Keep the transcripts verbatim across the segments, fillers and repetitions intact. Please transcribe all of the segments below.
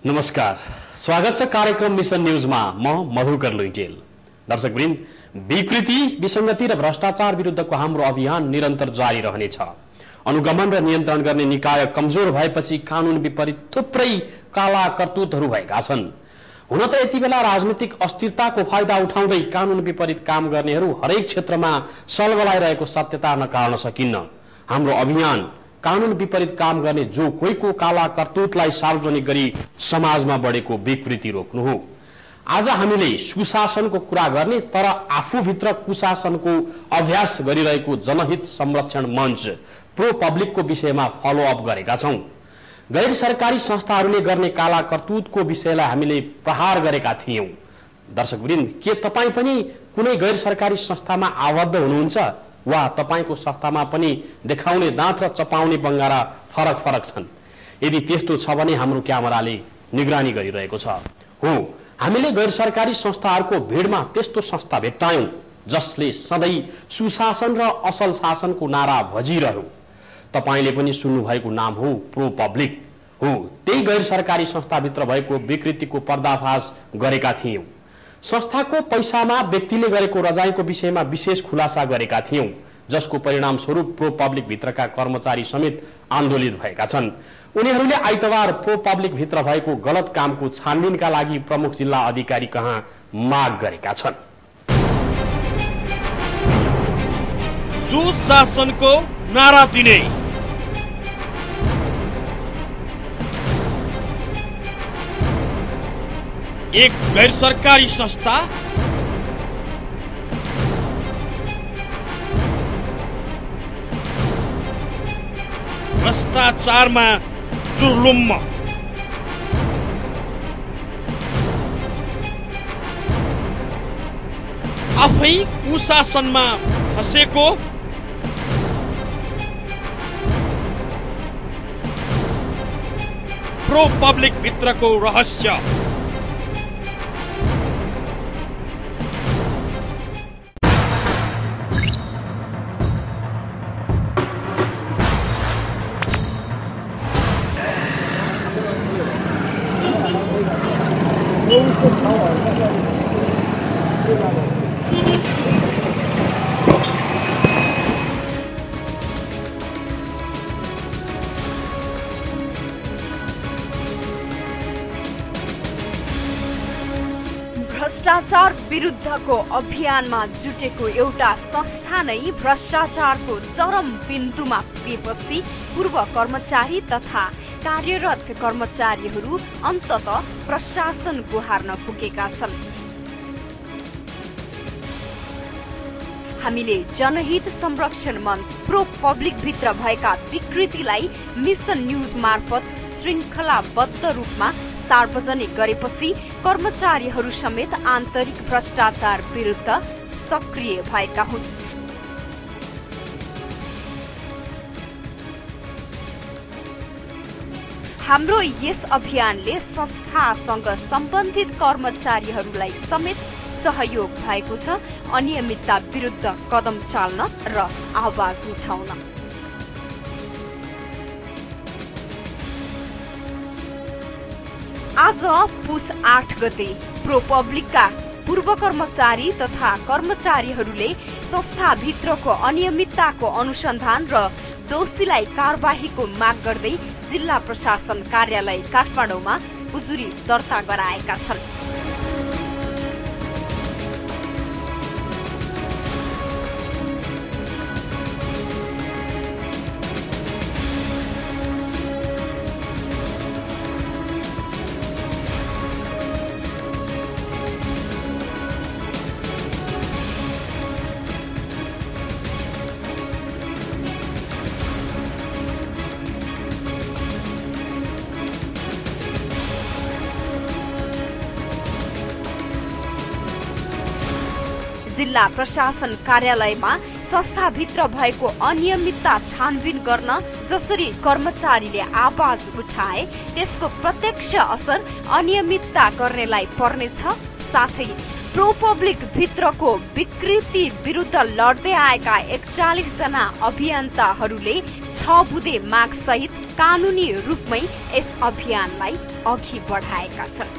नमस्कार, स्वागत छ कार्यक्रम मिशन न्यूजमा। म मधुकर लुइटेल। दर्शकवृन्द, विकृति, विसंगति र भ्रष्टाचार विरुद्धको हाम्रो अभियान निरन्तर जारी रहनेछ। अनुगमन र नियन्त्रण गर्ने निकाय कमजोर भएपछि कानून विपरीत थुप्रै काला करतुतहरू भएका छन्। हुन त यति बेला राजनीतिक अस्थिरताको फाइदा उठाउँदै कानून विपरीत काम गर्नेहरू हरेक क्षेत्रमा सलगलाइरहेको सत्यता नकार्न सकिन्न। हाम्रो अभियान कानून विपरीत काम गर्ने जो कोहीको काला करतुतलाई सार्वजनिक गरी समाजमा बढेको विकृति रोक्नु हो। आज हामीले सुशासनको कुरा गर्ने तर आफूभित्र कुशासनको अभ्यास गरिरहेको जनहित संरक्षण मञ्च प्रो पब्लिकको विषयमा फलोअप गरेका छौं। गैर सरकारी संस्थाहरूले गर्ने काला करतुतको विषयलाई हामीले प्रहार गरेका थियौं। दर्शकवृन्द, के तपाई पनि कुनै गैर सरकारी संस्थामा आबद्ध हुनुहुन्छ वा तपाईको संस्थामा पनि देखाउने दाँत र चपाउने बङ्गारा फरक फरक छन्? यदि त्यस्तो छ भने हाम्रो क्यामेराले निगरानी गरिरहेको छ। हो, हामीले गैर सरकारी संस्थाहरूको भिडमा त्यस्तो संस्था भेट्टायौं जसले सधैँ सुशासन र असल शासनको नारा भजिरह्यो। तपाईले पनि सुन्नु भएको नाम हो प्रो पब्लिक। हो, त्यही गैर सरकारी संस्थाभित्र भएको विकृतिको पर्दाफास गरेका थियौं। संस्थाको पैसामा व्यक्तिले गरेको रजाईको विषयमा विशेष खुलासा गरेका थियौं, जसको परिणाम स्वरूप प्रो पब्लिक भित्रका कर्मचारी समेत आन्दोलित भएका छन्। उनीहरूले आइतबार प्रो पब्लिक भित्र भएको गलत कामको छानबिनका लागि प्रमुख जिल्ला अधिकारी कहाँ माग गरेका छन्। सुशासनको नारा दिने एक गैर सरकारी संस्था भ्रष्टाचारमा चुर्लुम्म, आफै कुशासनमा फसेको प्रो पब्लिक भित्रको रहस्य। भ्रष्टाचार विरुद्धको अभियानमा जुटेको एउटा संस्था नै भ्रष्टाचारको चरम बिन्दुमा पुगेपछि पूर्व कर्मचारी तथा कार्यरत कर्मचारीहरू अन्ततः प्रशासन गुहार्न पुगेका छन्। हामीले जनहित संरक्षण मञ्च प्रो पब्लिक भित्र भएका विकृतिलाई मिशन न्यूज मार्फत श्रृङ्खलाबद्ध रूपमा सार्वजनिक गरेपछि कर्मचारीहरू समेत आन्तरिक भ्रष्टाचार विरुद्ध सक्रिय भएका हुन्। हाम्रो यस अभियानले संस्थासँग सम्बन्धित कर्मचारीहरूलाई समेत सहयोग भएको छ अनियमितता विरुद्ध कदम चाल्न र आवाज उठाउन। आज पुस आठ गते प्रो पब्लिकका पूर्व कर्मचारी तथा कर्मचारीहरूले संस्थाभित्रको अनियमितताको अनुसन्धान र दोषीलाई कारबाहीको माग गर्दै जिल्ला प्रशासन कार्यालय काठमाडौँमा उजुरी दर्ता गराएका छन्। जिल्ला प्रशासन कार्यालयमा संस्थाभित्र भएको अनियमितता छानबिन गर्न जसरी कर्मचारीले आवाज उठाए त्यसको प्रत्यक्ष असर अनियमितता गर्नेलाई पर्नेछ। साथै प्रो पब्लिक भित्रको विकृति विरुद्ध लड्दै आएका एकचालिस जना अभियन्ताहरूले छ बुँदे माग सहित कानूनी रूपमै यस अभियानलाई अघि बढाएका छन्।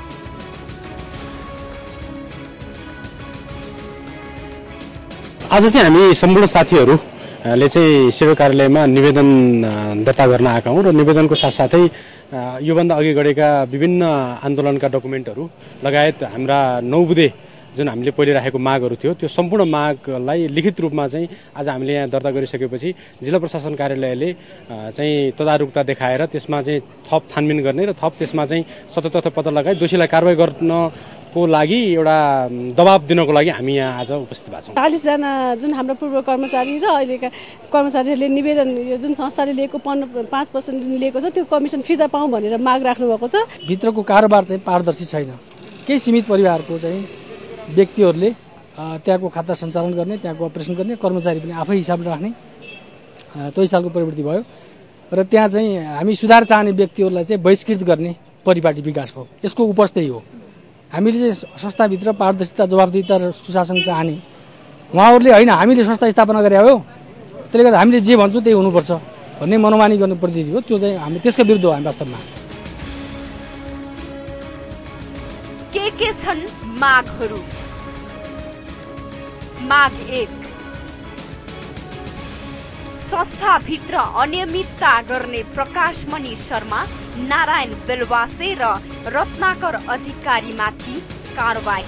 आज चाहिँ हामी सम्पूर्ण साथीहरूले चाहिँ सेवा कार्यालयमा निवेदन दर्ता गर्न आएका हौँ र निवेदनको साथसाथै योभन्दा अघि गरेका विभिन्न आन्दोलनका डकुमेन्टहरू लगायत हाम्रा नौ बुँदे जुन हामीले पहिले राखेको मागहरू थियो त्यो सम्पूर्ण मागलाई लिखित रूपमा चाहिँ आज हामीले यहाँ दर्ता गरिसकेपछि जिल्ला प्रशासन कार्यालयले चाहिँ तदारुकता देखाएर त्यसमा चाहिँ थप छानबिन गर्ने र थप त्यसमा चाहिँ सत्य तथ्य पत्ता लगाई दोषीलाई कारबाही गर्नको लागि एउटा दबाब दिनको लागि हामी यहाँ आज उपस्थित भएको छौँ। चालीसजना जुन हाम्रो पूर्व कर्मचारी र अहिलेका कर्मचारीहरूले निवेदन यो जुन संस्थाले लिएको पन्ध्र पाँच पर्सेन्ट जुन लिएको छ त्यो कमिसन फिर्ता पाऊँ भनेर माग राख्नु भएको छ। भित्रको कारोबार चाहिँ पारदर्शी छैन। केही सीमित परिवारको चाहिँ व्यक्तिहरूले त्यहाँको खाता सञ्चालन गर्ने, त्यहाँको अपरेसन गर्ने, कर्मचारी पनि आफै हिसाब राख्ने त्यो हिसाबको प्रवृत्ति भयो र त्यहाँ चाहिँ हामी सुधार चाहने व्यक्तिहरूलाई चाहिँ बहिष्कृत गर्ने परिपाटी विकास भयो। यसको उपज त्यही हो। हामीले चाहिँ संस्थाभित्र पारदर्शिता, जवाबदेहिता र सुशासन चाहने, उहाँहरूले होइन हामीले संस्था स्थापना गरे हो त्यसले गर्दा हामीले जे भन्छौँ त्यही हुनुपर्छ भन्ने मनोमानी गर्ने प्रवृत्ति हो। त्यो चाहिँ हामी त्यसका विरुद्ध हो। हामी वास्तवमा के के छन् मागहरू? माग एक, संस्थाभित्र अनियमितता गर्ने प्रकाशमणि शर्मा, नारायण बेलवासे र रत्नाकर अधिकारीमाथि कारबाही।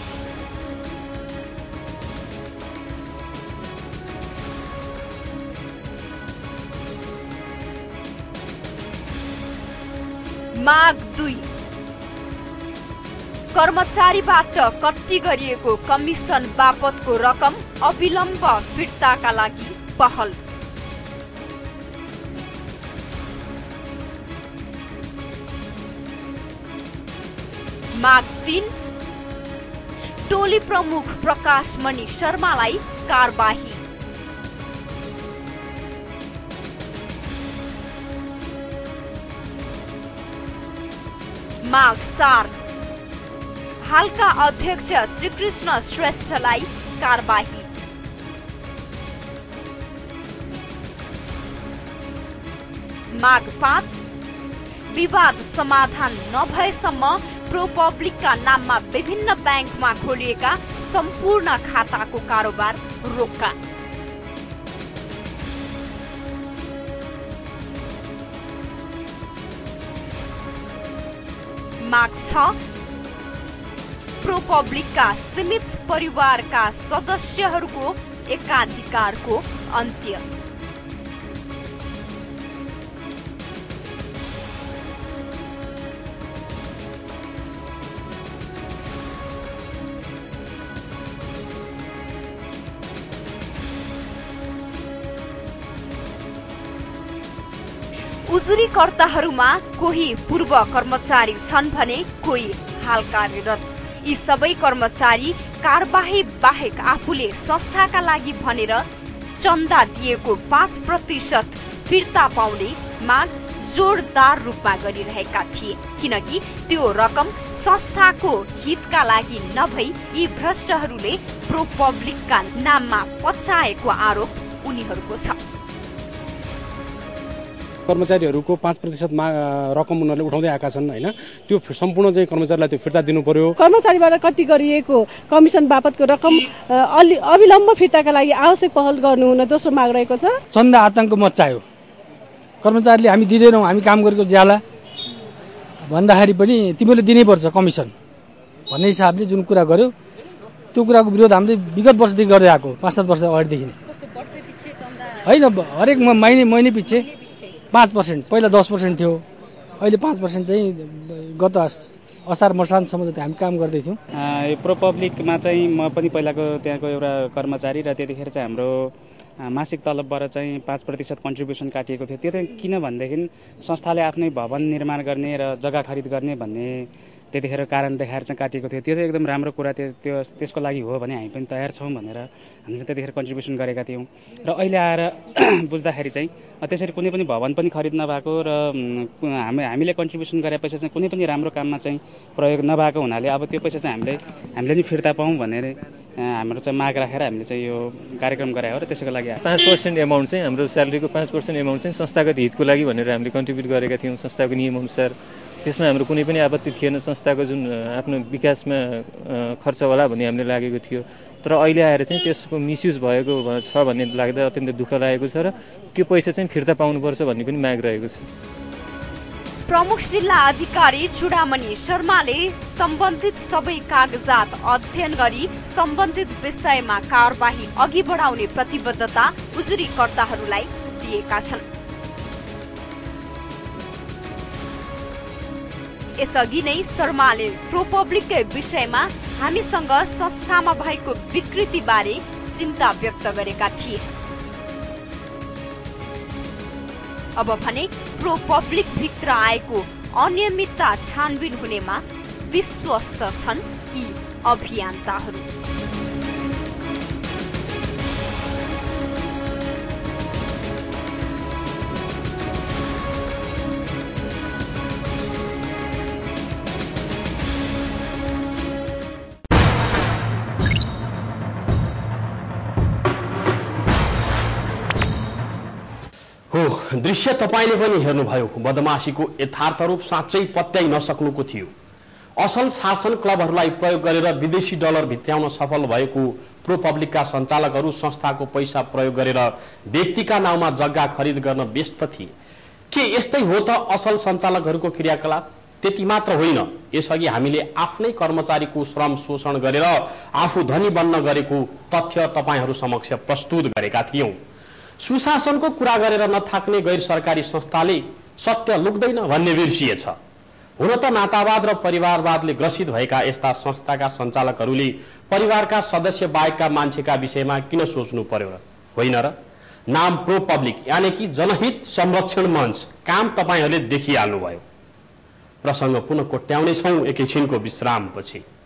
माग दुई, कर्मचारीबाट कट्टी गरिएको कमिसन बापतको रकम अविलम्ब फिर्ताका लागि पहल। माग तीन, टोली प्रमुख प्रकाशमणि शर्मालाई कारबाही। माग चार, हालका अध्यक्ष श्रीकृष्ण श्रेष्ठलाई कारबाही। माग पाँच, विवाद समाधान नभएसम्म प्रो पब्लिकका नाममा विभिन्न ब्याङ्कमा खोलिएका सम्पूर्ण खाताको कारोबार रोक्का। माग छ, प्रो पब्लिकका सीमित परिवारका सदस्यहरूको एकाधिकारको अन्त्य। उजुरीकर्ताहरूमा कोही पूर्व कर्मचारी छन् भने कोही हाल कार्यरत। यी सबै कर्मचारी कारबाही बाहेक आफूले संस्थाका लागि भनेर चन्दा दिएको पाँच प्रतिशत फिर्ता पाउने माग जोरदार रूपमा गरिरहेका थिए, किनकि त्यो रकम संस्थाको हितका लागि नभई यी भ्रष्टहरूले प्रो पब्लिकका नाममा पचाएको आरोप उनीहरूको छ। कर्मचारीहरूको पाँच प्रतिशत रकम उनीहरूले उठाउँदै आएका छन् होइन, त्यो सम्पूर्ण चाहिँ कर्मचारीलाई त्यो फिर्ता दिनु पर्यो। कर्मचारीबाट कति गरिएको कमिसन बापतको रकम अविलम्ब फिर्ताका लागि आवश्यक पहल गर्नु हुन दोस्रो माग रहेको छ। चन्दा आतंक मच्चायो, कर्मचारीले हामी दिँदैनौँ, हामी काम गरेको ज्याला भन्दाखेरि पनि तिमीले दिनैपर्छ कमिसन भन्ने हिसाबले जुन कुरा गर्यो त्यो कुराको विरोध हामीले विगत वर्षदेखि गर्दै आएको, पाँच सात वर्ष अगाडिदेखि नै होइन। हरेक महिने महिने पछि पाँच पर्सेन्ट, पहिला दस पर्सेन्ट थियो, अहिले पाँच पर्सेन्ट चाहिँ गत असार मसानसम्म जति हामी काम गर्दै थियौँ। यो प्रो पब्लिकमा चाहिँ म पनि पहिलाको त्यहाँको एउटा कर्मचारी र त्यतिखेर चाहिँ हाम्रो मासिक तलबबाट चाहिँ पाँच प्रतिशत कन्ट्रिब्युसन काटिएको थियो। त्यो चाहिँ किन भनेदेखि संस्थाले आफ्नै भवन निर्माण गर्ने र जग्गा खरिद गर्ने भन्ने त्यतिखेर कारण देखाएर चाहिँ काटिएको थियो। त्यो चाहिँ एकदम राम्रो कुरा, त्यो त्यो त्यसको लागि हो भने हामी पनि तयार छौँ भनेर हामी चाहिँ त्यतिखेर कन्ट्रिब्युसन गरेका थियौँ। र अहिले आएर बुझ्दाखेरि चाहिँ त्यसरी कुनै पनि भवन पनि खरिद नभएको र हामी हामीले कन्ट्रिब्युसन गरे पैसा चाहिँ कुनै पनि राम्रो काममा चाहिँ प्रयोग नभएको हुनाले अब त्यो पैसा चाहिँ हामीले हामीले नि फिर्ता पाऊँ भनेर हाम्रो चाहिँ माग राखेर हामीले चाहिँ यो कार्यक्रम गरायो र त्यसैको लागि पाँच पर्सेन्ट एमाउन्ट चाहिँ हाम्रो स्यालेरीको पाँच पर्सेन्ट एमाउन्ट चाहिँ संस्थागत हितको लागि भनेर हामीले कन्ट्रिब्युट गरेका थियौँ संस्थाको नियमअनुसार। त्यसमा हाम्रो कुनै पनि आपत्ति थिएन, संस्थाको जुन आफ्नो विकासमा खर्च होला भन्ने हामीले लागेको थियो। तर अहिले आएर चाहिँ त्यसको मिसयुज भएको छ भन्ने लाग्दा अत्यन्त दुःख लागेको छ र त्यो पैसा चाहिँ फिर्ता पाउनुपर्छ भन्ने पनि माग रहेको छ। प्रमुख जिल्ला अधिकारी चुडामणि शर्माले सम्बन्धित सबै कागजात अध्ययन गरी सम्बन्धित विषयमा कारबाही अघि बढाउने प्रतिबद्धता उजुरीकर्ताहरूलाई दिएका छन्। यसअघि नै शर्माले प्रोपब्लिककै विषयमा हामीसँग संस्थामा भएको विकृति बारे चिन्ता व्यक्त गरेका थिए। अब भने प्रोपब्लिक भित्र आएको अनियमितता छानबिन हुनेमा विश्वस्त छन् यी अभियन्ताहरू। हो दृश्य तपाईले पनि हेर्नुभयो। बदमाशीको यथार्थ रूप साँच्चै पत्याइ नसक्नुको थियो। असल शासन क्लबहरूलाई प्रयोग गरेर विदेशी डलर भित्र्याउन सफल भएको प्रोपब्लिकका सञ्चालकहरू संस्थाको पैसा प्रयोग गरेर व्यक्तिका नाउँमा जग्गा खरिद गर्न व्यस्त थिए। के यस्तै हो त असल सञ्चालकहरूको क्रियाकलाप? त्यति मात्र होइन, यसअघि हामीले आफ्नै कर्मचारीको श्रम शोषण गरेर आफू धनी बन्न गरेको तथ्य तपाईहरू समक्ष प्रस्तुत गरेका थियौं। सुशासनको कुरा गरेर नथाक्ने गैर सरकारी संस्थाले सत्य लुक्दैन भन्ने बिर्सिएछ। हुन त नातावाद र परिवारवादले ग्रसित भएका यस्ता संस्थाका सञ्चालकहरूले परिवारका सदस्य बाहेकका मान्छेका विषयमा किन सोच्नु पर्यो र? होइन र? नाम प्रो पब्लिक यानि कि जनहित संरक्षण मञ्च, काम तपाईहरूले देखिहाल्नुभयो। प्रसङ्ग पुनः कोट्याउने छौं एकैछिनको विश्रामपछि।